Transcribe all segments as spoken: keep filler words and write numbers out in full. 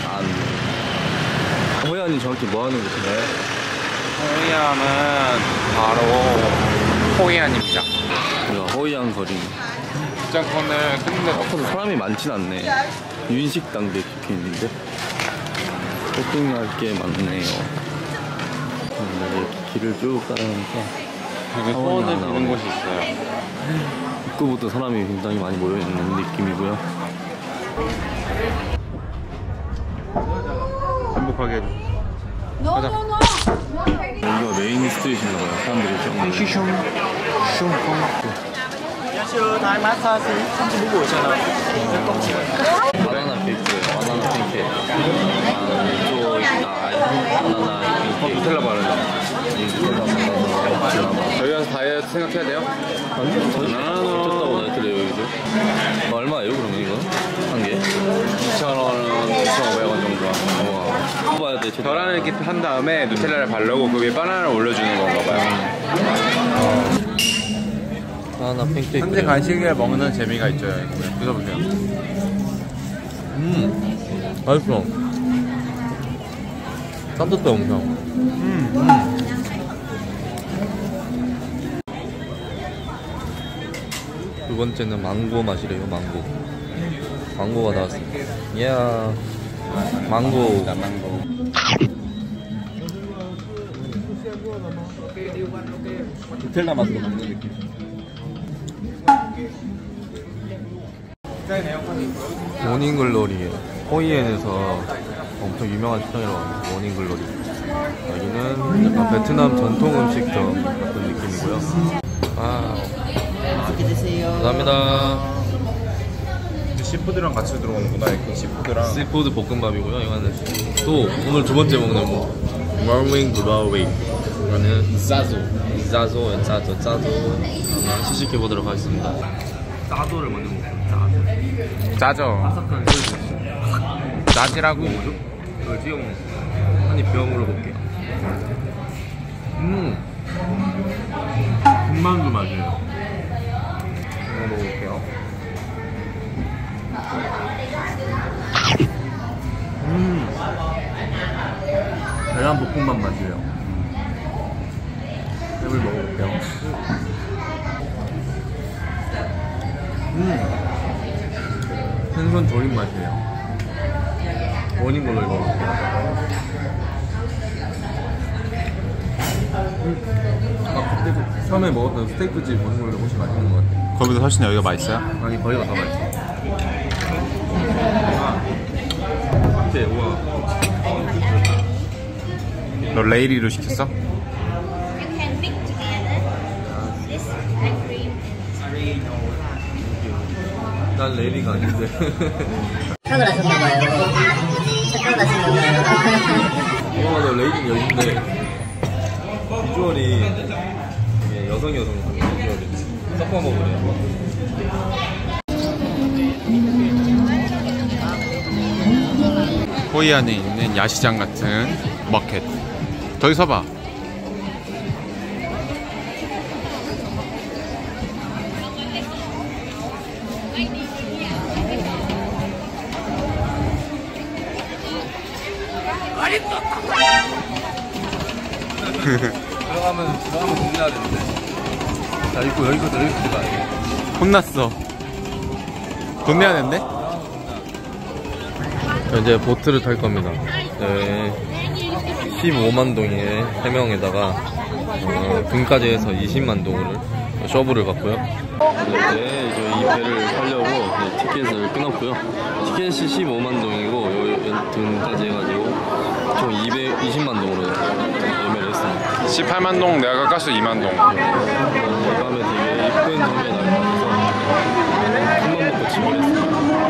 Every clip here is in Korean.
안. 호이안이 정확히 뭐 하는 곳인가요? 호이안은 바로 호이안입니다. 여기가 호이안 거리. 입장권을 끊는데 생각보다 사람이 많진 않네. 윤식당 게 적혀 있는데 쇼핑할 게 많네요. 이렇게 길을 쭉 따라가니까 되게 소원을 비는 곳이 있어요. 입구부터 사람이 굉장히 많이 모여있는 느낌이고요. 행복하게 해줘. 가자. 여기가 메인 스트리트인가봐요. 사람들이 좀 바나나 케이크예요. 바나나 팬케이크. 바나나 팬케이크. 누텔라 바르죠. 저희 와서 다이어트 생각해야 돼요? 아니요. 어쩌다고 다이어트를 해요, 여기서? 얼마예요, 그러면 이거? 한 개? 이천 원은 이천오백 원 정도. 우와. 봐야 돼. 계란을 이렇게 한 다음에 누텔라를 바르고 그 위에 바나나를 올려주는 건가 봐요. 바나나 팬케이크. 현재 간식을 먹는 재미가 있죠. 드셔보세요. 음, 맛있어. 쌈도 엄청. 음, 음. 두 번째는 망고 맛이래요. 망고. 망고가 나왔어요. 이야, 망고. 망고. 누텔라 맛으로 먹는 느낌. 모닝글로리예요. 호이안에서 엄청 유명한 식당이라고 합니다. 모닝글로리. 여기는 약간 베트남 전통 음식점 같은 느낌이고요. 와우. 감사합니다. 시푸드랑 같이 들어오는구나. 이렇게 시푸드랑. 시푸드 볶음밥이고요. 이거는 또 오늘 두 번째 먹는 뭐 모닝글로리. 이거는 짜조. 짜조, 짜조, 짜조. 한번 시식해 보도록 하겠습니다. 짜조를 먼저 먹겠습니다. 짜죠. 바삭한 소리. 짜지라고. 뭐죠? 이걸 찍어 먹겠습니다. 한입 베어 물어볼게요. 음, 군만두 맛이에요. 이거 먹어볼게요. 음, 계란 볶음밥 맛이에요. 이걸 먹어볼게요. 음, 생선 조림 맛이에요. 모닝글로리 먹어볼게요. 음, 아, 그때 처음에 먹었던 스테이크집 모닝글로리 훨씬 맛있는 것 같아요. 거기보다 훨씬 여기가 맛있어요? 아니, 거기가 더 맛있어. 아, 이렇게, 우와. 너 레이리로 시켰어? You can mix together. This and cream. 난 레이리가 아닌데. 착각을 하셨나봐요. 착각을 하셨나봐요. 와, 나 레이딩 여긴데 비주얼이 되게 여성 여성 비주얼이 섞어 먹으래요. 호이안에 있는 야시장 같은 마켓. 저기 서봐. 들어가면 들어가면 돈 내야 되는데. 자, 이거 여기부터 여기부터 가야 돼. 혼났어. 돈 내야 된대? 이제 보트를 탈 겁니다. 네, 십오만 동에 세 명에다가 어, 등까지 해서 이십만 동을 서브를 받고요. 네, 이제 이 배를 타려고 네, 티켓을 끊었고요. 티켓이 십오만 동이고 요 등까지 해가지고 총 이백이십만 동으로 예매를 했습니다. 십팔만 동, 내가 깎아서 이만 동. 이 밤에 되게 이쁜 점에 날 같아서 큰맘 먹고 지불했습니다.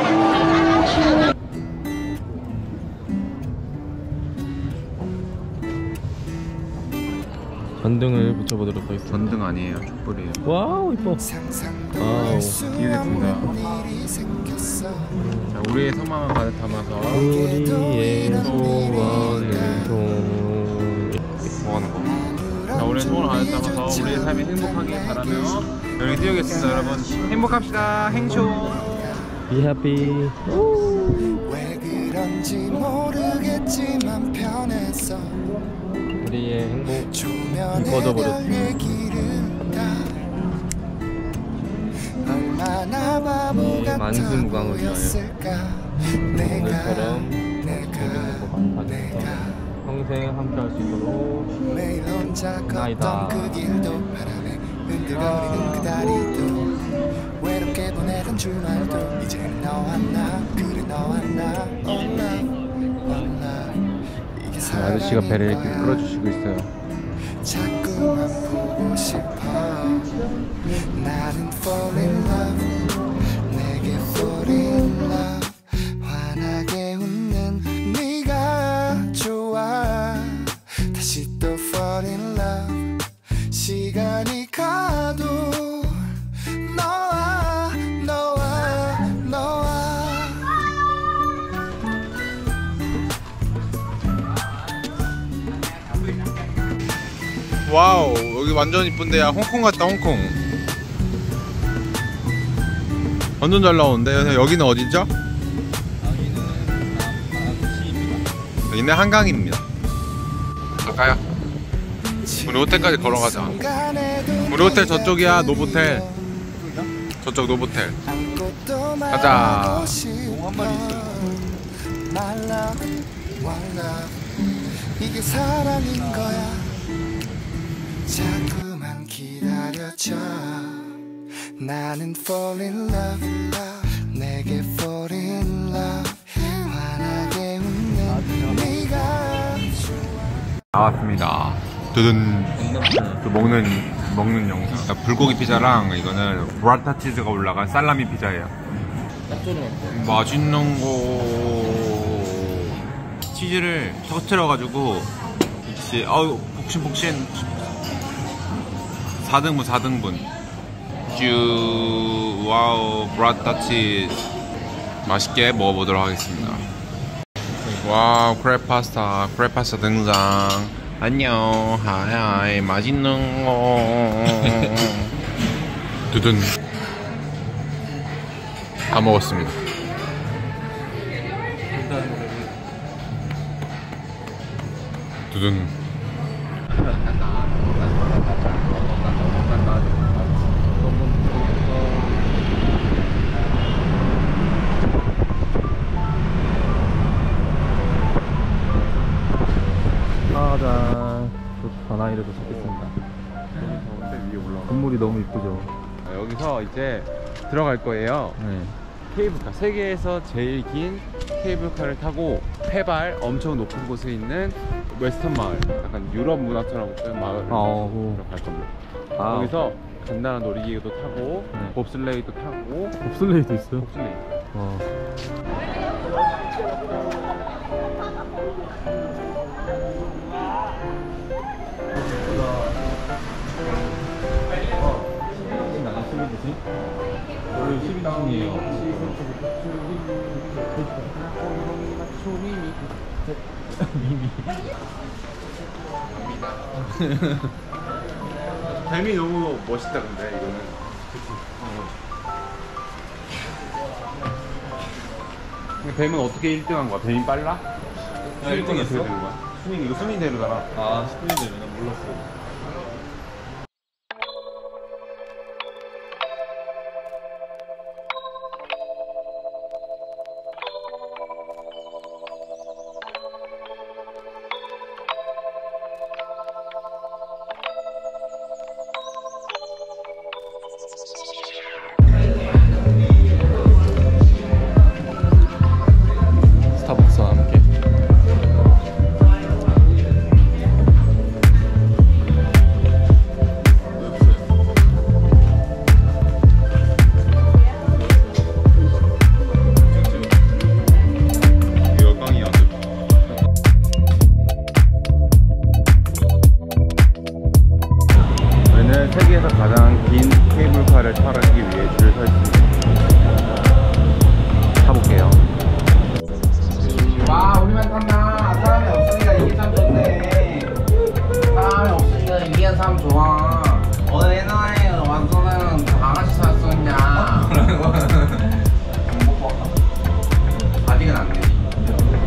전등을 붙여보도록 하겠습니다. 전등 아니에요, 촛불이에요. 와우, 이뻐. 와우. 이해됐습니다. 자, 우리의 소망을 가득 담아서 우리의 소원을 통. 뭐 하는 거? 자, 우리의 소원을 가득 담아서 우리의 삶이 행복하길 바라며 여행 뛰어겠습니다, 여러분. 행복합시다. 행쇼. Be happy. 그런지 모르겠지만 편했어. 우리의 행복 조면에 꺼져버렸어. 별 얘기를 다 얼마나 바보 같아 만수무강을 보였을까. 오늘처럼 내가 재밌는 거 많이 봐주셔서 평생 함께 할 수 있도록 매일 혼자 나이다. 걷던 그 길도 바람에 흔들거리는 그 다리도 외롭게 보내던 주말도 이제는 너와 나 그래 너와 나 Oh love, oh love. 이게 아저씨가 배를 이렇게 사랑인 거야. 끌어주시고 있어요. 자꾸만 보고 싶어. 나는 fall in love. 내게 fall in love. 환하게 웃는 네가 좋아. 다시 또 fall in love. 시간이 가도 너와 너와 너와. 와우, 여기 완전 이쁜데야. 홍콩 같다, 홍콩. 완전 잘 나오는데. 여기는 어디죠? 여기는 한강입니다. 갈까요? 우리 호텔까지 걸어가자. 우리 호텔 저쪽이야. 노보텔. 저쪽 노보텔. 가자. 이게 사랑인 거야. 자꾸만 기다려줘. 나는 fall in love. 내게 fall in love. 환하게 웃는 네가 나왔습니다. 두둔. 그 먹는 먹는 영상. 불고기 피자랑 이거는 브라타 치즈가 올라간 살라미 피자예요. 맛있는 거. 치즈를 터트려가지고 이제 아우 폭신폭신. 사 등분 사 등분. 쭈 와우 브라타 치즈. 맛있게 먹어보도록 하겠습니다. 와우 크랩 파스타 크랩 파스타 등장. 안녕 하이 맛있는 거. 두둔. 다 먹었습니다. 두둔. 짜잔. 바나이를 도착했습니다. 건물이 너무 이쁘죠. 여기서 이제 들어갈 거예요. 네. 케이블카, 세계에서 제일 긴 케이블카를 타고 페발 엄청 높은 곳에 있는 웨스턴 마을, 약간 유럽 문화처럼 된 마을을 아우. 들어갈 겁니다. 아. 거기서 간단한 놀이기구도 타고 네. 봅슬레이도 타고. 봅슬레이도 있어요? 봅슬레이. 와. 원래 십이 등이에요. 뱀이 너무 멋있다. 근데 이거는 어. 근데 뱀은 어떻게 일 등 한 거야? 뱀이 빨라? 일 등 했어? 순위, 이거 순위대로잖아. 아, 스프링대로 나 몰랐어. 스타벅스와 함께 여강이 안 돼. 저희는 세계에서 가장 긴 케이블카를 타기 위해 줄을 서 있습니다. 타볼게요. 와 우리만 탔나? 사람이 없으니까 이게 참 좋네. 사람이 없으니까 이게 참 좋아. 오늘 옛날에 완전은 다 같이 샀었냐? 아직은 안 되지.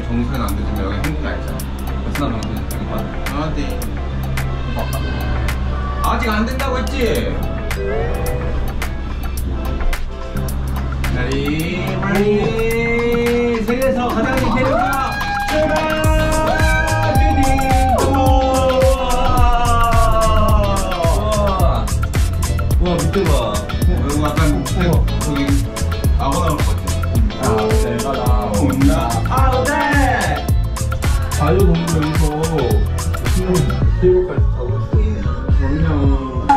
정수는 안 되지만 여기 한국에 있잖아. 베트남 정수는 되는 거야? 아, 네. 아직 안 된다고 했지? 빨리 빨리 세계에서 가장 인테리어가 출발! 와 밑에 봐. 어, 이거 약간 저기 악어 나올 것 같아. 아, 내가 나온다. 아우 네. 자유동물에서 케이블카에서 타고 있어. 그럼요.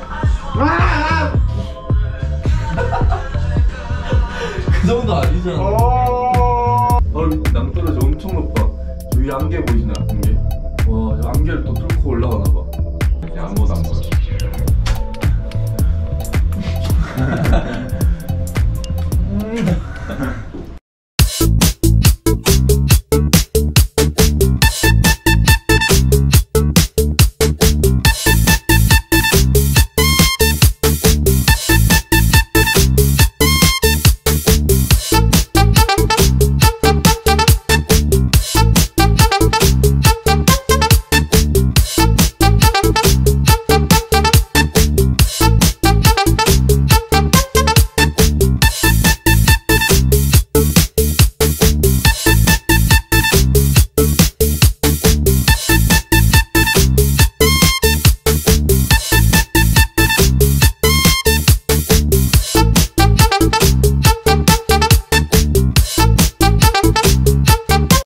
그 정도 아니잖아. 어, 낭떠러지 엄청 높아. 저기 안개 보이시나? 안개? 와, 저 안개를 또 뚫고 올라가나 봐. 아무도 안 보여.